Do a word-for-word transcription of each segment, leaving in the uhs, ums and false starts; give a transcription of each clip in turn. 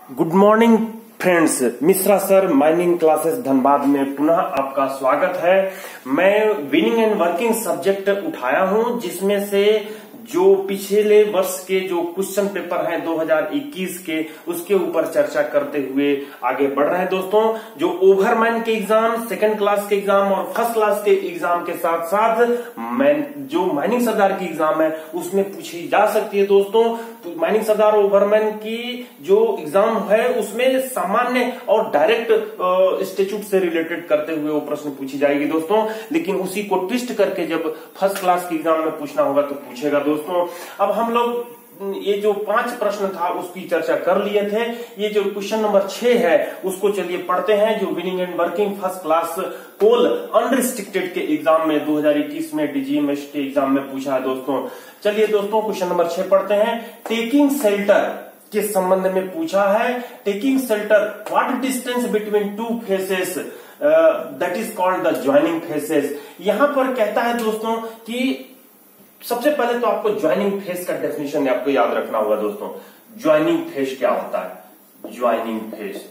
Good morning friends, Mishra sir mining classes Dhanbad में पुनः आपका स्वागत है। मैं विनिंग एंड वर्किंग सब्जेक्ट उठाया हूं, जिसमें से जो पिछले वर्ष के जो क्वेश्चन पेपर हैं दो हज़ार इक्कीस के, उसके ऊपर चर्चा करते हुए आगे बढ़ रहे हैं दोस्तों। जो ओवरमैन के एग्जाम, सेकंड क्लास के एग्जाम और फर्स्ट क्लास के एग्जाम के साथ साथ जो माइनिंग सरदार की एग्जाम है उसमें पूछी जा सकती है दोस्तों। तो माइनिंग सरदार ओवरमैन की जो एग्जाम है उसमें सामान्य और डायरेक्ट इंस्टीट्यूट से रिलेटेड करते हुए वो प्रश्न पूछी जाएगी दोस्तों, लेकिन उसी को ट्विस्ट करके जब फर्स्ट क्लास की एग्जाम में पूछना होगा तो पूछेगा दोस्तों। अब हम लोग ये जो पांच प्रश्न था उसकी चर्चा कर लिए थे। ये जो क्वेश्चन नंबर छह है उसको चलिए पढ़ते हैं, जो winning and working first class coal unrestricted के एग्जाम में दो हज़ार इक्कीस में डीजीएमएस के एग्जाम में पूछा है दोस्तों। चलिए दोस्तों क्वेश्चन नंबर छह पढ़ते हैं। टेकिंग शेल्टर के संबंध में पूछा है। Taking shelter, what distance between two faces that is called the joining faces. यहां पर कहता है दोस्तों कि सबसे पहले तो आपको ज्वाइनिंग फेस का डेफिनेशन आपको याद रखना होगा दोस्तों। ज्वाइनिंग फेस क्या होता है? ज्वाइनिंग फेस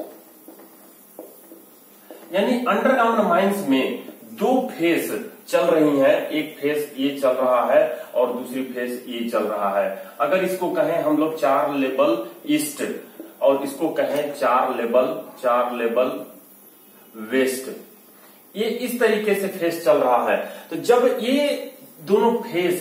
यानी अंडरग्राउंड माइंस में दो फेस चल रही हैं, एक फेस ये चल रहा है और दूसरी फेस ये चल रहा है। अगर इसको कहें हम लोग चार लेवल ईस्ट और इसको कहें चार लेवल चार लेवल वेस्ट, ये इस तरीके से फेस चल रहा है। तो जब ये दोनों फेस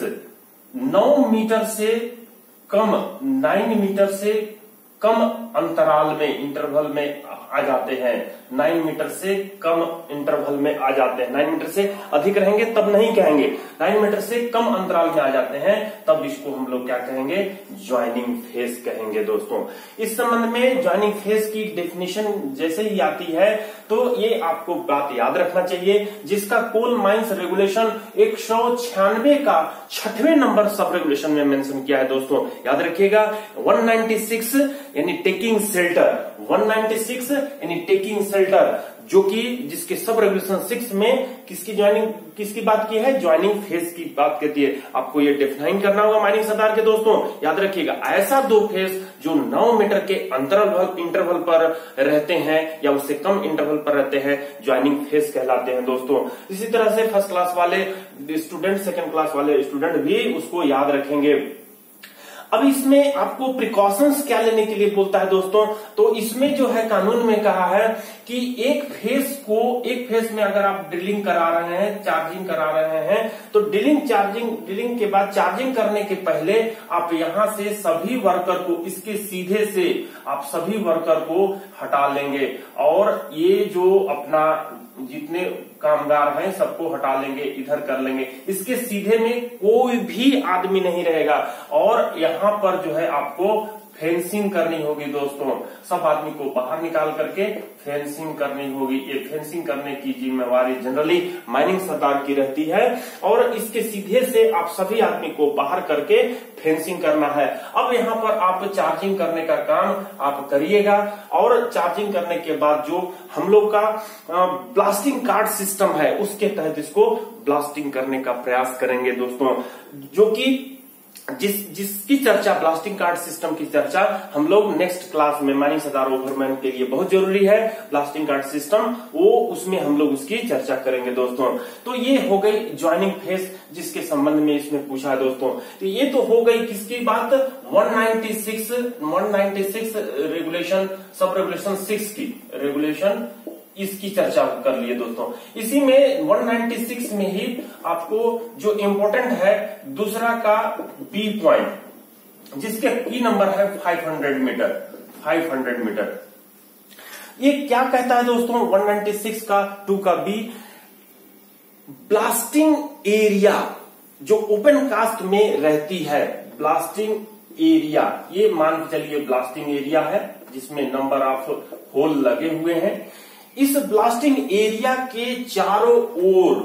नौ मीटर से कम नाइन मीटर से कम अंतराल में इंटरवल में आ जाते हैं, नाइन मीटर से कम इंटरवल में आ जाते हैं, नाइन मीटर से अधिक रहेंगे तब नहीं कहेंगे, नाइन मीटर से कम अंतराल में आ जाते हैं तब इसको हम लोग क्या कहेंगे? ज्वाइनिंग फेस कहेंगे दोस्तों। इस संबंध में ज्वाइनिंग फेस की डेफिनेशन जैसे ही आती है तो ये आपको बात याद रखना चाहिए, जिसका कोल माइंस रेगुलेशन एक सौ छियानवे का छठवें नंबर सब रेगुलेशन में मेंशन किया है दोस्तों। याद रखिएगा एक सौ छियानवे यानी टेकिंग शेल्टर, एक सौ छियानवे यानी टेकिंग शेल्टर, जो कि जिसके सब रेगुलेशन सिक्स में किसकी ज्वाइनिंग किसकी बात की है? ज्वाइनिंग फेस की बात कहती है। आपको ये डिफाइन करना होगा माइनिंग सरदार के दोस्तों। याद रखिएगा ऐसा दो फेस जो नौ मीटर के अंतरवल इंटरवल पर रहते हैं या उससे कम इंटरवल पर रहते हैं, ज्वाइनिंग फेस कहलाते हैं दोस्तों। इसी तरह से फर्स्ट क्लास वाले स्टूडेंट, सेकंड क्लास वाले स्टूडेंट भी उसको याद रखेंगे। अब इसमें आपको प्रिकॉशंस क्या लेने के लिए बोलता है दोस्तों? तो इसमें जो है कानून में कहा है कि एक फेस को एक फेस में अगर आप ड्रिलिंग करा रहे हैं, चार्जिंग करा रहे हैं, तो ड्रिलिंग चार्जिंग ड्रिलिंग के बाद चार्जिंग करने के पहले आप यहां से सभी वर्कर को इसके सीधे से आप सभी वर्कर को हटा लेंगे और ये जो अपना जितने कामगार हैं सबको हटा लेंगे, इधर कर लेंगे। इसके सीधे में कोई भी आदमी नहीं रहेगा और यहां पर जो है आपको फेंसिंग करनी होगी दोस्तों। सब आदमी को बाहर निकाल करके फेंसिंग करनी होगी। ये फेंसिंग करने की जिम्मेवारी जनरली माइनिंग सरदार की रहती है और इसके सीधे से आप सभी आदमी को बाहर करके फेंसिंग करना है। अब यहाँ पर आप चार्जिंग करने का काम आप करिएगा और चार्जिंग करने के बाद जो हम लोग का ब्लास्टिंग कार्ड सिस्टम है उसके तहत इसको ब्लास्टिंग करने का प्रयास करेंगे दोस्तों, जो कि जिस जिसकी चर्चा ब्लास्टिंग कार्ड सिस्टम की चर्चा हम लोग नेक्स्ट क्लास में माइनिंग सरदार ओवरमैन के लिए बहुत जरूरी है। ब्लास्टिंग कार्ड सिस्टम वो उसमें हम लोग उसकी चर्चा करेंगे दोस्तों। तो ये हो गई ज्वाइनिंग फेस जिसके संबंध में इसमें पूछा है दोस्तों। तो ये तो हो गई किसकी बात? एक सौ छियानवे रेगुलेशन सब रेगुलेशन सिक्स की रेगुलेशन इसकी चर्चा कर लिए दोस्तों। इसी में एक सौ छियानवे में ही आपको जो इम्पोर्टेंट है दूसरा का बी पॉइंट, जिसके की नंबर है पाँच सौ मीटर पाँच सौ मीटर। ये क्या कहता है दोस्तों? एक सौ छियानवे का टू का बी, ब्लास्टिंग एरिया जो ओपन कास्ट में रहती है, ब्लास्टिंग एरिया, ये मान के चलिए ब्लास्टिंग एरिया है जिसमें नंबर ऑफ होल लगे हुए हैं। इस ब्लास्टिंग एरिया के चारों ओर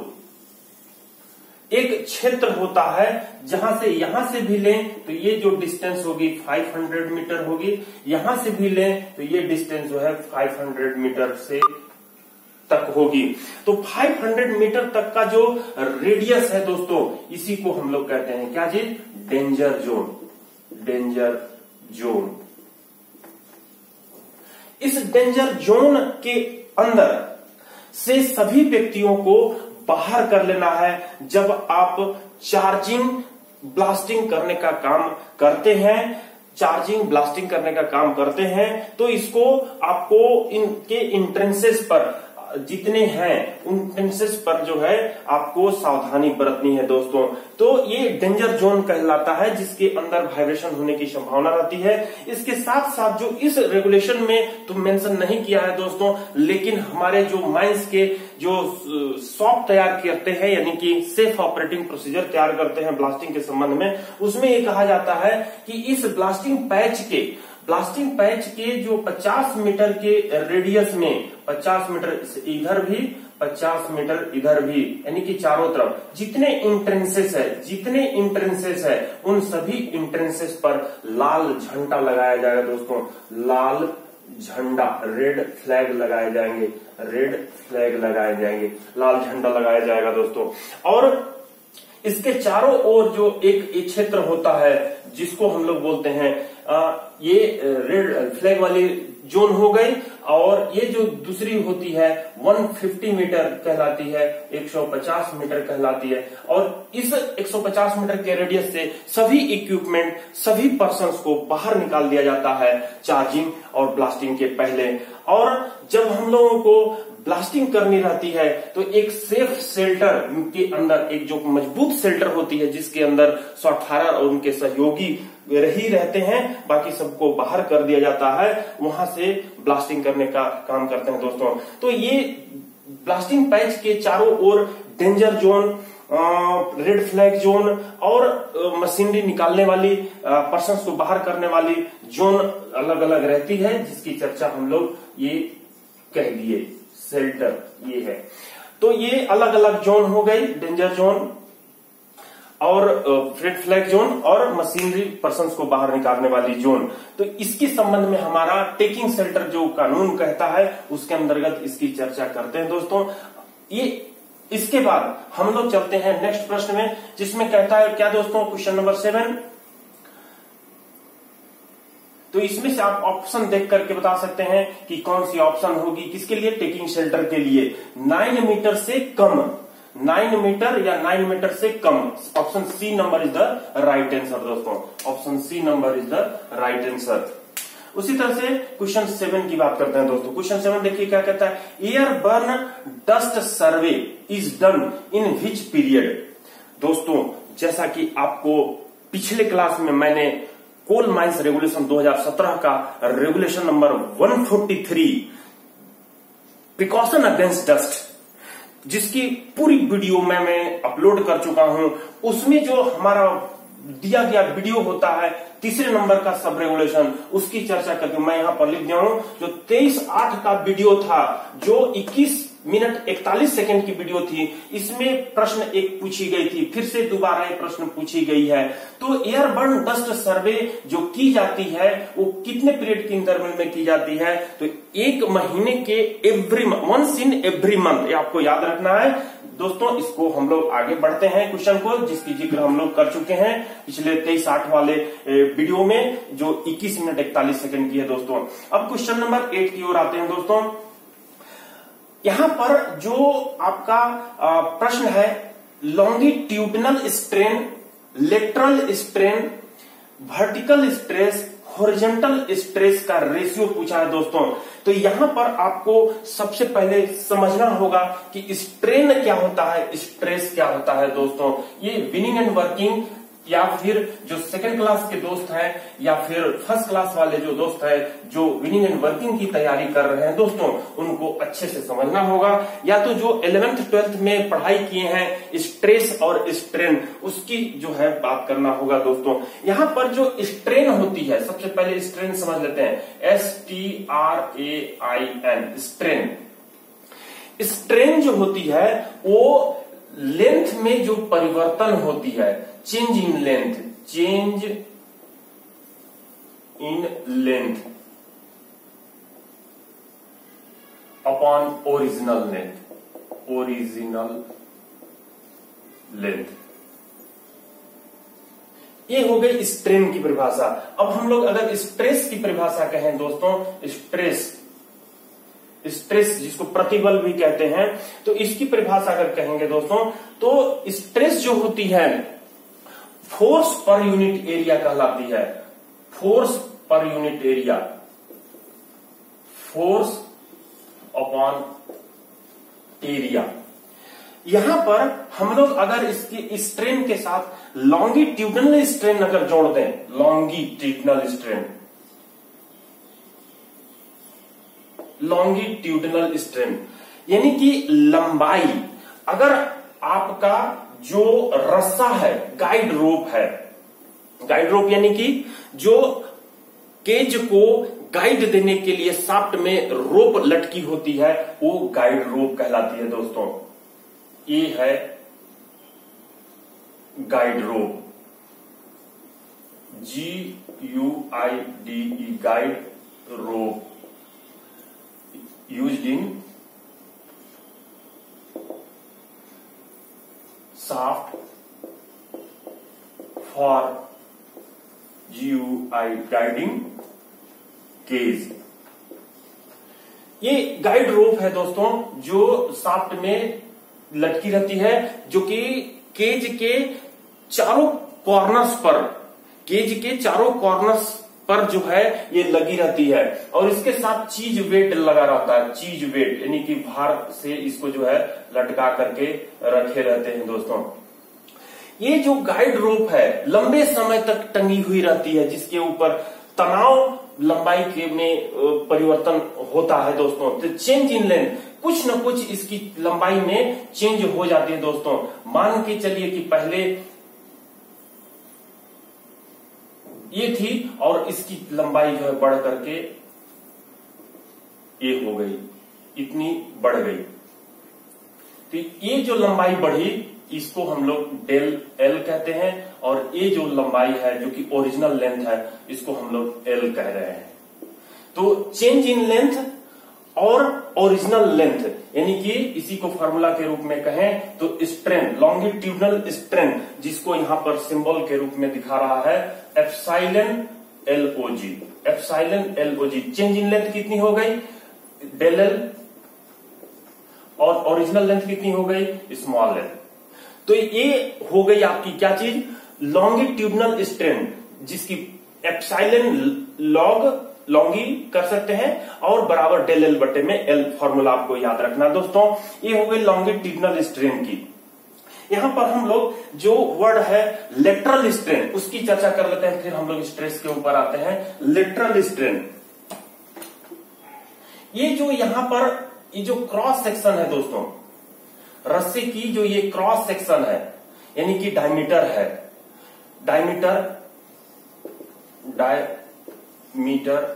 एक क्षेत्र होता है जहां से यहां से भी लें तो ये जो डिस्टेंस होगी पाँच सौ मीटर होगी, यहां से भी लें तो ये डिस्टेंस जो है पाँच सौ मीटर से तक होगी। तो पाँच सौ मीटर तक का जो रेडियस है दोस्तों, इसी को हम लोग कहते हैं क्या जी? Danger zone. डेंजर जोन इस डेंजर जोन के अंदर से सभी व्यक्तियों को बाहर कर लेना है। जब आप चार्जिंग ब्लास्टिंग करने का काम करते हैं चार्जिंग ब्लास्टिंग करने का काम करते हैं तो इसको आपको इनके इंट्रेंसेस पर जितने हैं उन इंट्रेंसेस पर जो है आपको सावधानी बरतनी है दोस्तों। तो ये डेंजर जोन कहलाता है जिसके अंदर वाइब्रेशन होने की संभावना रहती है। इसके साथ साथ जो इस रेगुलेशन में तो मेंशन नहीं किया है दोस्तों, लेकिन हमारे जो माइंस के जो सॉफ्ट तैयार करते हैं यानी कि सेफ ऑपरेटिंग प्रोसीजर तैयार करते हैं ब्लास्टिंग के संबंध में, उसमें ये कहा जाता है कि इस ब्लास्टिंग पैच के ब्लास्टिंग पैच के जो पचास मीटर के रेडियस में पचास मीटर इधर भी पचास मीटर इधर भी यानी कि चारों तरफ जितने इंट्रेंसेस है जितने इंट्रेंसेस है उन सभी इंट्रेंसेस पर लाल झंडा लगाया जाएगा दोस्तों। लाल झंडा रेड फ्लैग लगाए जाएंगे रेड फ्लैग लगाए जाएंगे लाल झंडा लगाया जाएगा दोस्तों। और इसके चारों ओर जो एक एक क्षेत्र होता है जिसको हम लोग बोलते हैं आ, ये रेड फ्लैग वाली जोन हो गई, और ये जो दूसरी होती है एक सौ पचास मीटर कहलाती है एक सौ पचास मीटर कहलाती है। और इस एक सौ पचास मीटर के रेडियस से सभी इक्विपमेंट सभी पर्सन्स को बाहर निकाल दिया जाता है चार्जिंग और ब्लास्टिंग के पहले। और जब हम लोगों को ब्लास्टिंग करनी रहती है तो एक सेफ शेल्टर के अंदर एक जो मजबूत शेल्टर होती है जिसके अंदर शॉर्ट फायर और उनके सहयोगी ही रहते हैं, बाकी सबको बाहर कर दिया जाता है, वहां से ब्लास्टिंग करने का काम करते हैं दोस्तों। तो ये ब्लास्टिंग पैच के चारों ओर danger zone red flag zone और मशीनरी निकालने वाली पर्सन्स को बाहर करने वाली जोन अलग अलग रहती है जिसकी चर्चा हम लोग ये कह दिए शेल्टर ये है। तो ये अलग अलग जोन हो गई डेंजर जोन और रेड फ्लैग जोन और मशीनरी पर्सन्स को बाहर निकालने वाली जोन। तो इसके संबंध में हमारा टेकिंग शेल्टर जो कानून कहता है उसके अंतर्गत इसकी चर्चा करते हैं दोस्तों। ये इसके बाद हम लोग चलते हैं नेक्स्ट प्रश्न में जिसमें कहता है क्या दोस्तों क्वेश्चन नंबर सेवन। तो इसमें से आप ऑप्शन देख करके बता सकते हैं कि कौन सी ऑप्शन होगी किसके लिए, टेकिंग शेल्टर के लिए। नाइन मीटर से कम नाइन मीटर या नाइन मीटर से कम, option C number is the right answer दोस्तों। Option C number is the right answer. उसी तरह से क्वेश्चन सेवन की बात करते हैं दोस्तों। क्वेश्चन सेवन देखिए क्या कहता है, airborne dust survey is done in which period. दोस्तों जैसा कि आपको पिछले क्लास में मैंने कोल माइंस रेगुलेशन दो हज़ार सत्रह का रेगुलेशन नंबर एक सौ तैंतालीस प्रिकॉशन अगेंस्ट डस्ट जिसकी पूरी वीडियो में मैं अपलोड कर चुका हूं, उसमें जो हमारा दिया गया वीडियो होता है तीसरे नंबर का सब रेगुलेशन उसकी चर्चा करके मैं यहां पर लिख दिया हूं। जो तेईस आठ का वीडियो था जो इक्कीस मिनट इकतालीस सेकंड की वीडियो थी, इसमें प्रश्न एक पूछी गई थी, फिर से दोबारा एक प्रश्न पूछी गई है। तो एयरबर्न डस्ट सर्वे जो की जाती है वो कितने पीरियड के इंटरवल में की जाती है, तो एक महीने के every once in every month, ये आपको याद रखना है दोस्तों। इसको हम लोग आगे बढ़ते हैं क्वेश्चन को जिसकी जिक्र हम लोग कर चुके हैं पिछले तेईस आठ वाले वीडियो में जो इक्कीस मिनट इकतालीस सेकंड की है दोस्तों। अब क्वेश्चन नंबर एट की ओर आते हैं दोस्तों। यहां पर जो आपका प्रश्न है longitudinal strain, lateral strain, vertical stress, horizontal stress का रेशियो पूछा है दोस्तों। तो यहां पर आपको सबसे पहले समझना होगा कि स्ट्रेन क्या होता है, स्ट्रेस क्या होता है दोस्तों। ये विनिंग एंड वर्किंग या फिर जो सेकंड क्लास के दोस्त हैं या फिर फर्स्ट क्लास वाले जो दोस्त हैं जो विनिंग एंड वर्किंग की तैयारी कर रहे हैं दोस्तों, उनको अच्छे से समझना होगा। या तो जो इलेवेंथ ट्वेल्थ में पढ़ाई किए हैं स्ट्रेस और स्ट्रेन उसकी जो है बात करना होगा दोस्तों। यहां पर जो स्ट्रेन होती है सबसे पहले स्ट्रेन समझ लेते हैं, S T R A I N strain. Strain जो होती है वो लेंथ में जो परिवर्तन होती है, change in length, change in length upon original length, original length, ये हो गई स्ट्रेन की परिभाषा। अब हम लोग अगर स्ट्रेस की परिभाषा कहें दोस्तों, स्ट्रेस स्ट्रेस जिसको प्रतिबल भी कहते हैं, तो इसकी परिभाषा अगर कहेंगे दोस्तों तो स्ट्रेस जो होती है फोर्स पर यूनिट एरिया कहलाती है। फोर्स पर unit area, force upon area. यहां पर हम लोग अगर इसके स्ट्रेन के साथ लॉन्गिट्यूडनल स्ट्रेन अगर जोड़ दें, लॉन्गिट्यूडनल स्ट्रेन, लॉन्गिट्यूडनल स्ट्रेन यानी कि लंबाई, अगर आपका जो रस्सा है, गाइड रोप है, गाइड रोप यानी कि जो केज को गाइड देने के लिए शाफ्ट में रोप लटकी होती है, वो गाइड रोप कहलाती है दोस्तों। ये है guide rope, G U I D E, guide rope, used in shaft for G U I guiding cage. ये गाइड रोप है दोस्तों जो शाफ्ट में लटकी रहती है, जो कि केज के चारों कॉर्नर्स पर, केज के चारों कॉर्नर्स पर जो है ये लगी रहती है, और इसके साथ चीज वेट लगा रहता है, चीज वेट यानी कि भार से इसको जो है लटका करके रखे रहते हैं दोस्तों। ये जो गाइड रोप है लंबे समय तक टंगी हुई रहती है, जिसके ऊपर तनाव लंबाई के में परिवर्तन होता है दोस्तों। तो चेंज इन लेंथ, कुछ न कुछ इसकी लंबाई में चेंज हो जाती है दोस्तों। मान के चलिए कि पहले ये थी और इसकी लंबाई जो है बढ़ करके ये हो गई, इतनी बढ़ गई। तो ये जो लंबाई बढ़ी इसको हम लोग डेल एल कहते हैं, और ये जो लंबाई है जो कि ओरिजिनल लेंथ है इसको हम लोग एल कह रहे हैं। तो चेंज इन लेंथ और ओरिजिनल लेंथ यानी कि इसी को फॉर्मूला के रूप में कहें तो स्ट्रेन, लॉन्गिट्यूडनल स्ट्रेन, जिसको यहां पर सिंबल के रूप में दिखा रहा है epsilon L O G, epsilon L O G. Change in length कितनी हो गई, डेल एल, और ओरिजिनल लेंथ कितनी हो गई, स्मॉल एल। तो ये हो गई आपकी क्या चीज, लॉन्गिट्यूडनल स्ट्रेन, जिसकी एप्सिलॉन लॉग लॉन्गी कर सकते हैं और बराबर डेल एल बटे में एल, फॉर्मूला आपको याद रखना दोस्तों। ये हो गई लॉन्गिट्यूडनल स्ट्रेन की। यहां पर हम लोग जो वर्ड है लेटरल स्ट्रेन उसकी चर्चा कर लेते हैं, फिर हम लोग स्ट्रेस के ऊपर आते हैं। लेटरल स्ट्रेन, ये जो यहां पर ये जो क्रॉस सेक्शन है दोस्तों, रस्से की जो ये क्रॉस सेक्शन है यानी कि डायमीटर है, diameter diameter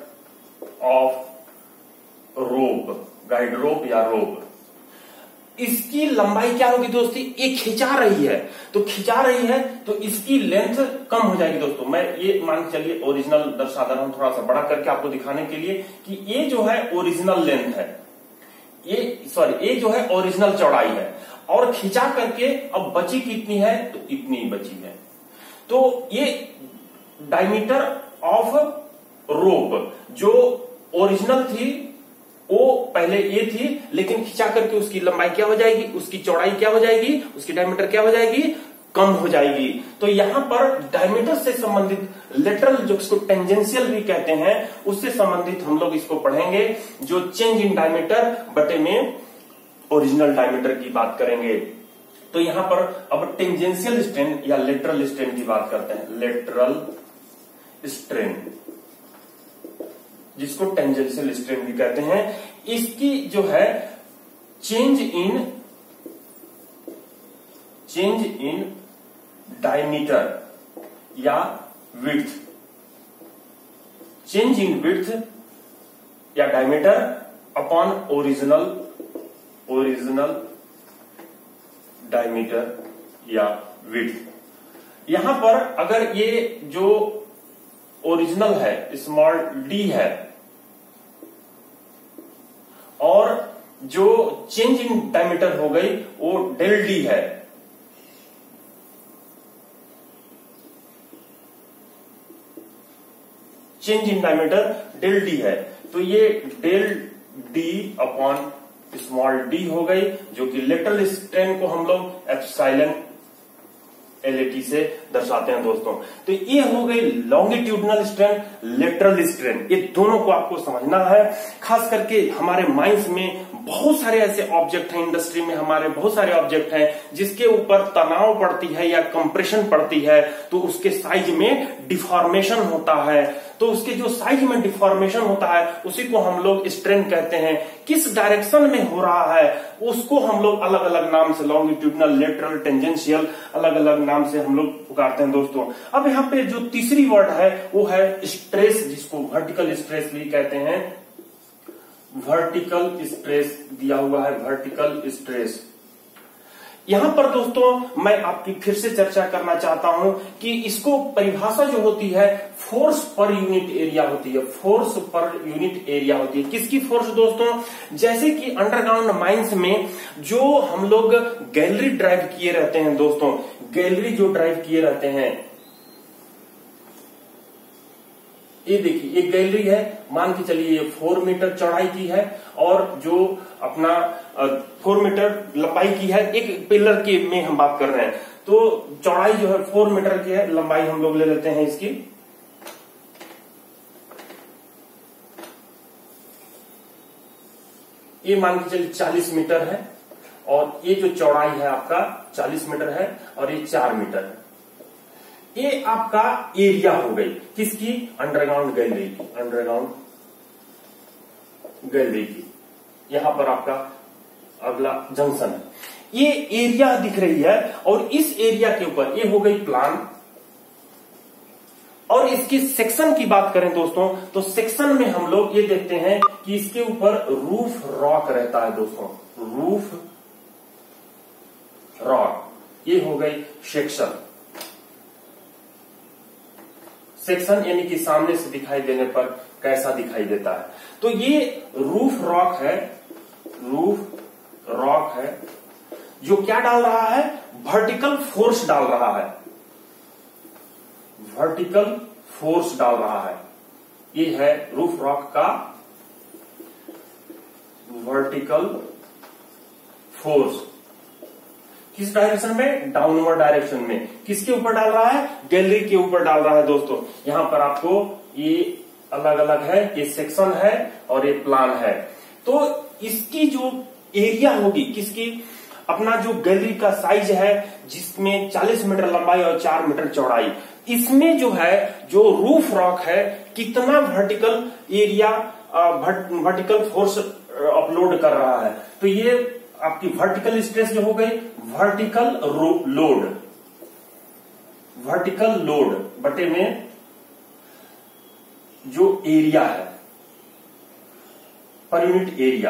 of rope, guide rope या रोप, इसकी लंबाई क्या होगी दोस्ती, ये खिंचा रही है, तो खिंचा रही है तो इसकी लेंथ कम हो जाएगी दोस्तों। मैं ये मान के चलिए ओरिजिनल दर्शा रहा हूं थोड़ा सा बड़ा करके आपको दिखाने के लिए कि ये जो है ओरिजिनल लेंथ है, ये सॉरी ये जो है ओरिजिनल चौड़ाई है, और खिंचा करके अब बची कितनी है, तो इतनी बची है। तो ये डायमीटर ऑफ रोप जो ओरिजिनल थी वो पहले ये थी, लेकिन खिंचा करके उसकी लंबाई क्या हो जाएगी, उसकी चौड़ाई क्या हो जाएगी, उसकी डायमीटर क्या हो जाएगी, कम हो जाएगी। तो यहां पर डायमीटर से संबंधित लेटरल, जो इसको टेंजेंशियल भी कहते हैं, उससे संबंधित हम लोग इसको पढ़ेंगे, जो चेंज इन डायमीटर बटे में ओरिजिनल डायमीटर की बात करेंगे। तो यहां पर अब टेंजेंशियल स्ट्रेन या लेटरल स्ट्रेन की बात करते हैं। लेटरल स्ट्रेन जिसको टेंजेंशियल स्ट्रेन भी कहते हैं, इसकी जो है change in change in diameter या विड्थ, चेंज इन विड्थ या diameter upon original original diameter या विड्थ। यहां पर अगर ये जो ओरिजिनल है स्मॉल डी है, और जो चेंज इन डायमीटर हो गई वो डेल डी है, change in diameter del D है, तो ये del D upon small D हो गई, जो कि लेटरल स्ट्रेन को हम लोग एप्सिलॉन एल ए टी से दर्शाते हैं दोस्तों। तो ये हो गई लॉन्गिट्यूडनल स्ट्रेन, लेटरल स्ट्रेन। ये दोनों को आपको समझना है। खास करके हमारे माइंस में बहुत सारे ऐसे ऑब्जेक्ट हैं, इंडस्ट्री में हमारे बहुत सारे ऑब्जेक्ट हैं जिसके ऊपर तनाव पड़ती है या कंप्रेशन पड़ती है, तो उसके साइज में डिफॉर्मेशन होता है। तो उसके जो साइज में डिफॉर्मेशन होता है उसी को हम लोग स्ट्रेन कहते हैं। किस डायरेक्शन में हो रहा है उसको हम लोग अलग अलग नाम से, लॉन्गिट्यूडनल, लेटरल, टेंजेंशियल, अलग अलग नाम से हम लोग पुकारते हैं दोस्तों। अब यहाँ पे जो तीसरी वर्ड है वो है स्ट्रेस, जिसको वर्टिकल स्ट्रेस भी कहते हैं। वर्टिकल स्ट्रेस दिया हुआ है, वर्टिकल स्ट्रेस। यहां पर दोस्तों मैं आपकी फिर से चर्चा करना चाहता हूं कि इसको परिभाषा जो होती है फोर्स पर यूनिट एरिया होती है, फोर्स पर यूनिट एरिया होती है। किसकी फोर्स दोस्तों? जैसे कि अंडरग्राउंड माइंस में जो हम लोग गैलरी ड्राइव किए रहते हैं दोस्तों, गैलरी जो ड्राइव किए रहते हैं, ये देखिए एक गैलरी है, मान के चलिए ये फोर मीटर चौड़ाई की है और जो अपना फोर मीटर लंबाई की है। एक पिलर की में हम बात कर रहे हैं, तो चौड़ाई जो है फोर मीटर की है, लंबाई हम लोग ले लेते हैं इसकी ये मान के चलिए चालीस मीटर है, और ये जो चौड़ाई है आपका चालीस मीटर है और ये चार मीटर है। ये आपका एरिया हो गई किसकी? अंडरग्राउंड गैलरी की, अंडरग्राउंड गैलरी की। यहां पर आपका अगला जंक्शन है, ये एरिया दिख रही है, और इस एरिया के ऊपर ये हो गई प्लान। और इसकी सेक्शन की बात करें दोस्तों, तो सेक्शन में हम लोग ये देखते हैं कि इसके ऊपर रूफ रॉक रहता है दोस्तों, रूफ रॉक। ये हो गई सेक्शन। सेक्शन यानी कि सामने से दिखाई देने पर कैसा दिखाई देता है। तो ये रूफ रॉक है, रूफ रॉक है जो क्या डाल रहा है? वर्टिकल फोर्स डाल रहा है, वर्टिकल फोर्स डाल रहा है। ये है रूफ रॉक का वर्टिकल फोर्स। किस डायरेक्शन में? डाउनवर्ड डायरेक्शन में। किसके ऊपर डाल रहा है? गैलरी के ऊपर डाल रहा है दोस्तों। यहां पर आपको ये अलग अलग है, ये सेक्शन है और ये प्लान है। तो इसकी जो एरिया होगी किसकी? अपना जो गैलरी का साइज है जिसमें चालीस मीटर लंबाई और चार मीटर चौड़ाई, इसमें जो है जो रूफ रॉक है कितना vertical area, vertical force upload कर रहा है। तो ये आपकी वर्टिकल स्ट्रेस जो हो गई वर्टिकल लोड, वर्टिकल लोड बटे में जो एरिया है पर यूनिट एरिया,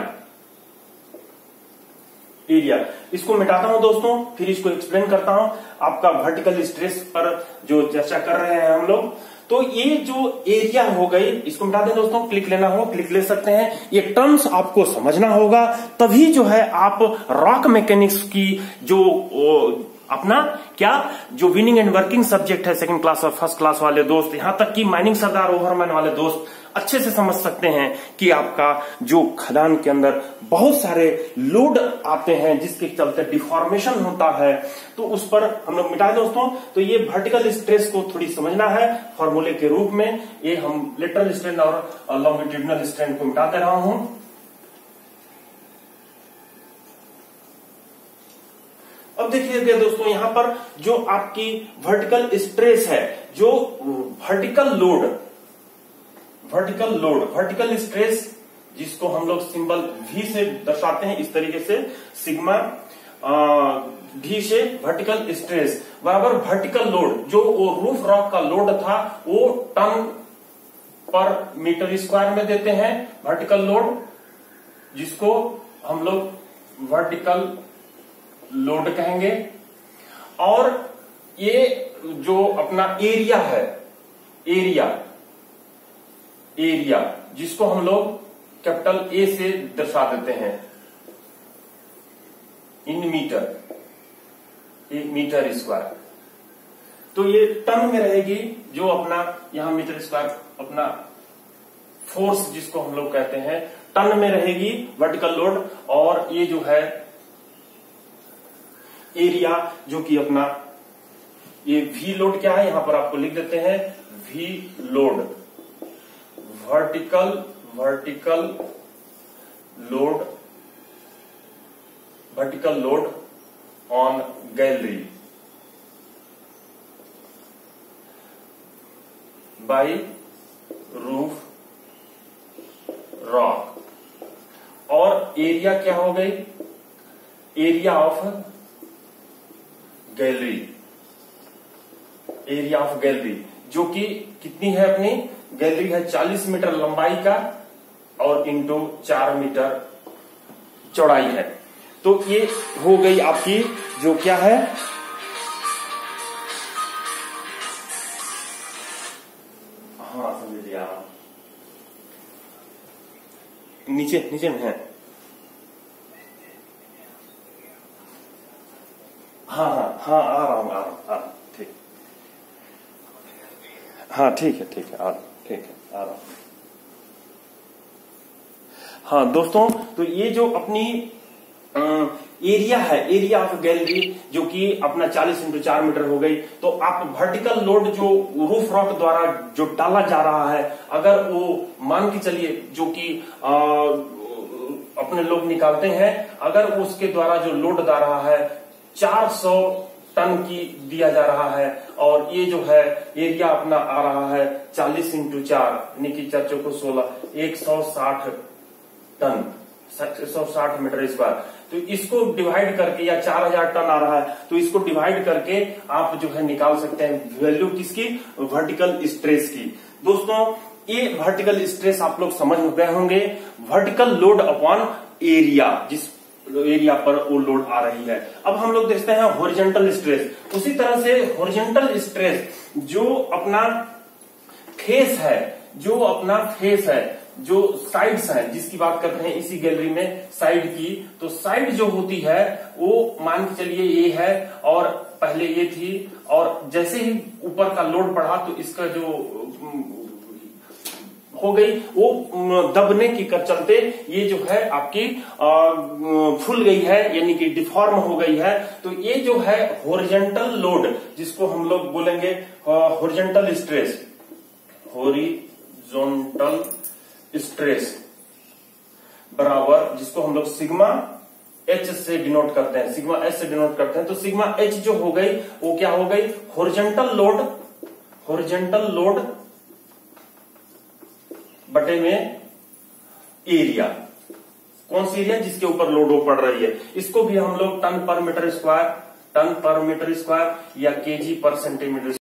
एरिया इसको मिटाता हूं दोस्तों, फिर इसको एक्सप्लेन करता हूं। आपका वर्टिकल स्ट्रेस पर जो चर्चा कर रहे हैं हम लोग, तो ये जो एरिया हो गई इसको मिटा दें दोस्तों। क्लिक लेना हो क्लिक ले सकते हैं। ये टर्म्स आपको समझना होगा, तभी जो है आप रॉक मैकेनिक्स की जो अपना क्या जो विनिंग एंड वर्किंग सब्जेक्ट है सेकंड क्लास और फर्स्ट क्लास वाले दोस्त, यहां तक कि माइनिंग सरदार ओवरमैन वाले दोस्त अच्छे से समझ सकते हैं कि आपका जो खदान के अंदर बहुत सारे लोड आते हैं जिसके चलते डिफॉर्मेशन होता है, तो उस पर हम लोग मिटाए दोस्तों। तो ये वर्टिकल स्ट्रेस को थोड़ी समझना है फॉर्मूले के रूप में। ये हम लेटरल स्ट्रेन और लॉन्गिट्यूडनल स्ट्रेन को मिटा दे रहा हूं। अब देखिए दोस्तों, यहां पर जो आपकी वर्टिकल स्ट्रेस है, जो vertical load, vertical load, vertical stress जिसको हम लोग सिंबल V से दर्शाते हैं इस तरीके से, सिग्मा V से वर्टिकल स्ट्रेस बराबर वर्टिकल लोड। जो वो रूफ रॉक का लोड था वो टन पर मीटर स्क्वायर में देते हैं वर्टिकल लोड, जिसको हम लोग वर्टिकल लोड कहेंगे। और ये जो अपना एरिया है, एरिया एरिया जिसको हम लोग कैपिटल ए से दर्शा देते हैं इन मीटर, एक मीटर स्क्वायर। तो ये टन में रहेगी, जो अपना यहां मीटर स्क्वायर अपना फोर्स जिसको हम लोग कहते हैं टन में रहेगी वर्टिकल लोड, और ये जो है एरिया जो कि अपना ये वी लोड क्या है, यहां पर आपको लिख देते हैं V load, vertical vertical load, vertical load on gallery by roof rock. और एरिया क्या हो गई, area of gallery, area of gallery जो कि कितनी है, अपनी गैलरी है चालीस मीटर लंबाई का और इंटू चार मीटर चौड़ाई है। तो ये हो गई आपकी जो क्या है, हाँ समझ लिया, नीचे नीचे में है, हाँ हाँ हाँ आ रहा हूं आ रहा हूं आ रहा हूं ठीक, हाँ ठीक है ठीक है आ रहा हूं, ठीक है आ रहा हूं। हाँ दोस्तों, तो ये जो अपनी एरिया है, एरिया ऑफ गैलरी जो कि अपना चालीस इंटू चार मीटर हो गई, तो आप वर्टिकल लोड जो रूफ रॉक द्वारा जो डाला जा रहा है, अगर वो मान के चलिए जो कि आ, अपने लोग निकालते हैं, अगर उसके द्वारा जो लोड दा रहा है चार सौ टन की दिया जा रहा है, और ये जो है एरिया अपना आ रहा है चालीस इंटू चार यानी कि चार चौको सोलह, एक सौ साठ टन, एक सौ साठ मीटर स्क्वायर। तो इसको डिवाइड करके, या चार हजार टन आ रहा है तो इसको डिवाइड करके आप जो है निकाल सकते हैं वैल्यू किसकी, वर्टिकल स्ट्रेस की। दोस्तों ये वर्टिकल स्ट्रेस आप लोग समझ गए होंगे, वर्टिकल लोड अपॉन एरिया, जिस एरिया पर वो लोड आ रही है। अब हम लोग देखते हैं हॉरिजॉन्टल स्ट्रेस। उसी तरह से हॉरिजॉन्टल स्ट्रेस जो अपना फेस है, जो अपना फेस है, जो साइड्स हैं, जिसकी बात करते हैं इसी गैलरी में साइड की, तो साइड जो होती है वो मान के चलिए ये है और पहले ये थी, और जैसे ही ऊपर का लोड बढ़ा तो इसका जो हो गई वो दबने के चलते ये जो है आपकी फूल गई है, यानी कि डिफॉर्म हो गई है। तो ये जो है हॉरिजॉन्टल लोड, जिसको हम लोग बोलेंगे हॉरिजॉन्टल स्ट्रेस, हॉरिजॉन्टल स्ट्रेस बराबर, जिसको हम लोग सिग्मा एच से डिनोट करते हैं, सिग्मा एच से डिनोट करते हैं। तो सिग्मा एच जो हो गई वो क्या हो गई, हॉरिजॉन्टल लोड, हॉरिजॉन्टल लोड बटे में एरिया, कौन सी एरिया, जिसके ऊपर लोड पड़ रही है। इसको भी हम लोग टन पर मीटर स्क्वायर, टन पर मीटर स्क्वायर या केजी पर सेंटीमीटर